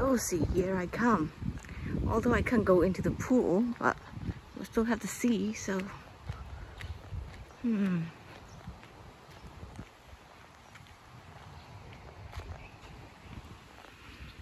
Oh, see, here I come. Although I can't go into the pool, but we still have the sea, so...